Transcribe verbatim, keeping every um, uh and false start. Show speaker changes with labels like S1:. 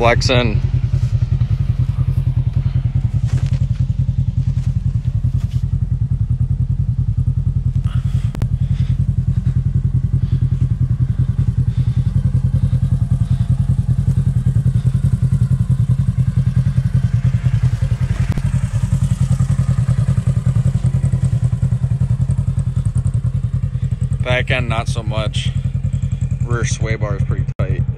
S1: flexing. Back end, not so much. Rear sway bar is pretty tight.